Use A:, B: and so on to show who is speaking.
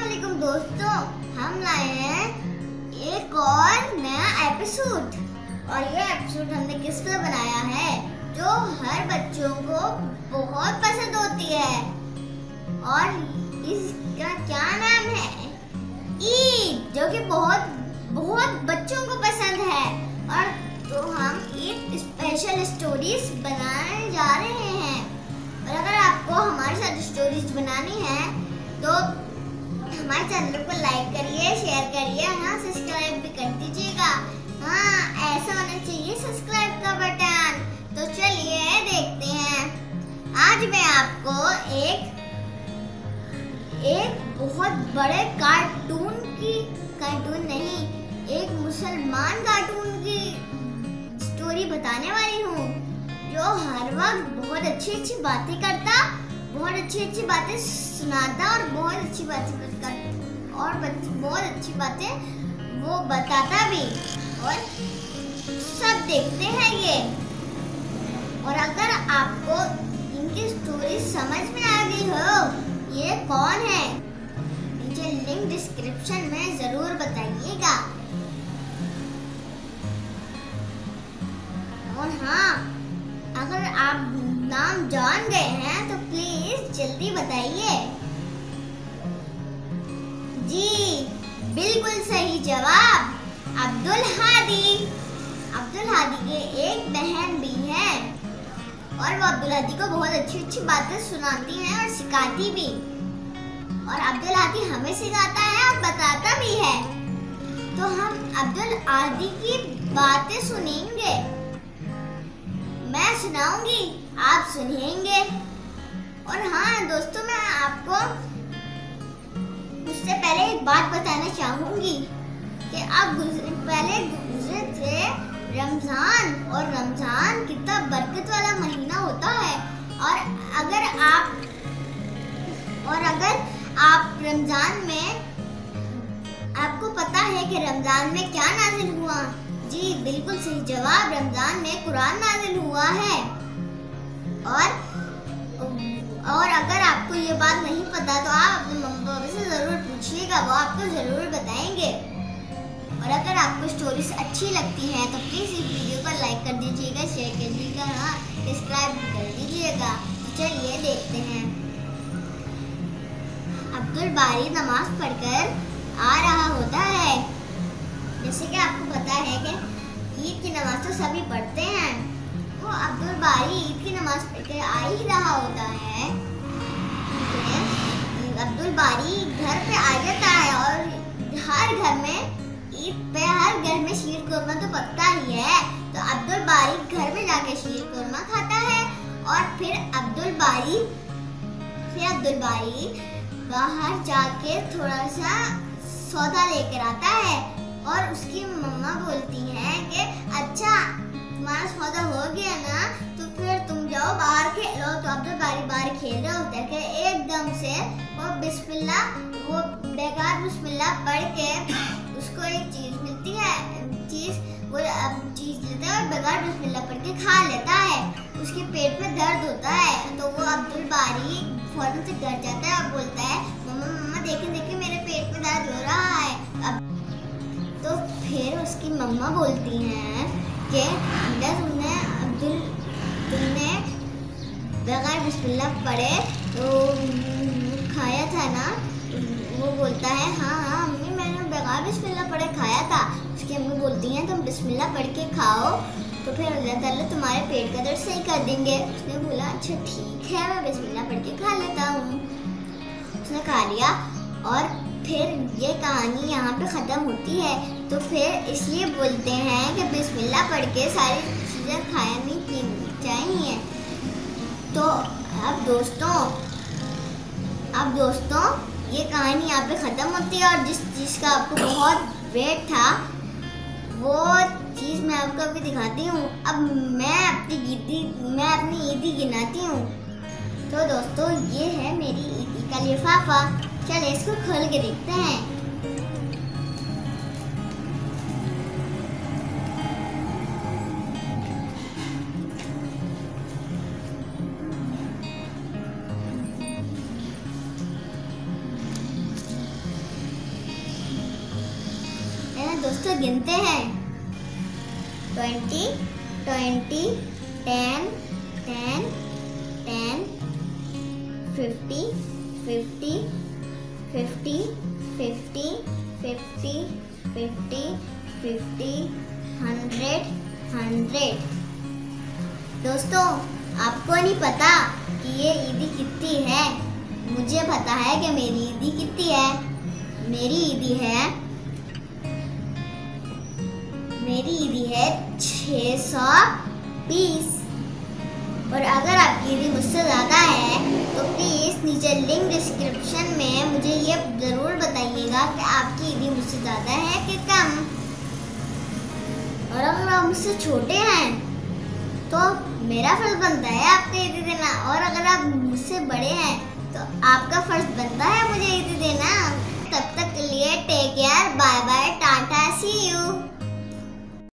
A: अस्सलामुअलैकुम दोस्तों, हम लाए हैं एक और नया एपिसोड। और ये एपिसोड हमने किस पे बनाया है जो हर बच्चों को बहुत पसंद होती है। और इसका क्या नाम है? ईद, जो कि बहुत बहुत बच्चों को पसंद है। और तो हम ईद स्पेशल स्टोरीज बनाने जा रहे हैं। और अगर आपको हमारे साथ स्टोरीज बनानी है तो हमारे चैनल को लाइक करिए, शेयर करिए, हाँ सब्सक्राइब भी कर दीजिएगा। हाँ, ऐसा होना चाहिए सब्सक्राइब का बटन। तो चलिए देखते हैं। आज मैं आपको एक बहुत बड़े कार्टून नहीं, एक मुसलमान कार्टून की स्टोरी बताने वाली हूँ, जो हर वक्त बहुत अच्छी बातें करता, बहुत अच्छी बातें सुनाता और बहुत अच्छी बातें वो बताता भी। और सब देखते हैं ये। और अगर आपको इनकी स्टोरी समझ में आ गई हो ये कौन है, नीचे लिंक डिस्क्रिप्शन में जरूर बताइएगा। और हाँ, अगर आप नाम जान गए हैं तो प्लीज जल्दी बताइए। जी बिल्कुल सही जवाब, अब्दुल हादी। अब्दुल हादी के एक बहन भी है और वो अब्दुल हादी को बहुत अच्छी बातें सुनाती है और सिखाती भी। और अब्दुल हादी हमें सिखाता है और बताता भी है। तो हम अब्दुल हादी की बातें सुनेंगे। मैं सुनाऊंगी, आप सुनेंगे। और हाँ दोस्तों, मैं आपको उससे पहले एक बात बताना चाहूंगी कि अब पहले गुजरे थे रमजान, और रमजान कितना बरकत वाला महीना होता है। और अगर आप रमजान में, आपको पता है कि रमजान में क्या नाजिल हुआ? जी बिल्कुल सही जवाब, रमजान में कुरान नाजिल हुआ है। और अगर आपको ये बात नहीं पता तो आप अपने मम्मी पापा से जरूर पूछिएगा, वो आपको जरूर बताएंगे। और अगर आपको स्टोरीज अच्छी लगती है तो प्लीज इस वीडियो को लाइक कर दीजिएगा, शेयर कर दीजिएगा, हाँ सब्सक्राइब भी कर दीजिएगा। चलिए देखते हैं। अब्दुल बारी नमाज पढ़कर आ रहा होता है। जैसे कि आपको पता है कि ईद की नमाज तो सभी पढ़ते हैं, तो अब्दुल बारी ईद की नमाज पढ़कर आ ही रहा होता है। अब्दुल बारी घर पे आ जाता है और हर घर में ईद पे हर घर में शीर कुरमा तो पकता ही है। तो अब्दुल बारी घर में जाके शीर कुरमा खाता है। और फिर अब्दुल बारी बाहर जाके थोड़ा सा सौदा लेकर आता है। और उसकी मम्मा बोलती है कि अच्छा तुम्हारा सौदा हो गया ना, तो फिर तुम जाओ बाहर खेलो। तो अब्दुल बारी बाहर खेल रहे होते हैं कि एकदम से वो बेकार बिस्मिल्लाह पढ़ के उसको एक चीज मिलती है। चीज लेता है और बेकार बिस्मिल्लाह पढ़ के खा लेता है। उसके पेट में दर्द होता है, तो वो अब्दुल बारी फौरन से डर जाता है और बोलता है मम्मा देखे मेरे पेट में दर्द हो रहा है। तो फिर उसकी मम्मा बोलती हैं कि तुमने बगैर बिस्मिल्लाह पढ़े तो खाया था ना? वो बोलता है हाँ अम्मी, मैंने बगैर बिस्मिल्लाह पढ़े खाया था। उसकी अम्मी बोलती हैं तुम बिस्मिल्लाह पढ़ के खाओ तो फिर अल्लाह ताला तुम्हारे पेट का दर्द सही कर देंगे। उसने बोला अच्छा ठीक है, मैं बिस्मिल्लाह पढ़ के खा लेता हूँ। उसने खा लिया और फिर ये कहानी यहाँ पे ख़त्म होती है। तो फिर इसलिए बोलते हैं कि बिस्मिल्लाह पढ़ के सारी चीज़ें खानी पीनी चाहिए। तो अब दोस्तों ये कहानी यहाँ पे ख़त्म होती है। और जिस चीज़ का आपको बहुत वेट था वो चीज़ मैं आपको अभी दिखाती हूँ। अब मैं अपनी ईदी गिनाती हूँ। तो दोस्तों ये है मेरी ईदी का लिफाफा। चलिए इसको खोल के देखते हैं। दोस्तों गिनते हैं 20, 20, 10, 10, 10, 50, 50, 50, 50, 50, 50, 50, 100, 100। दोस्तों आपको नहीं पता कि ये ईदी कितनी है? मुझे पता है कि मेरी ईदी कितनी है। मेरी ईदी है 620। और अगर आपकी ईदी मुझसे ज़्यादा है तो प्लीज़ नीचे लिंक डिस्क्रिप्शन में मुझे ये ज़रूर बताइएगा कि आपकी ईदी मुझसे ज़्यादा है कि कम। और अगर आप मुझसे छोटे हैं तो मेरा फर्ज बनता है आपको ईदी देना, और अगर आप मुझसे बड़े हैं तो आपका फर्ज बनता है मुझे ईदी देना। तब तक के लिए टेक केयर, बाय बाय।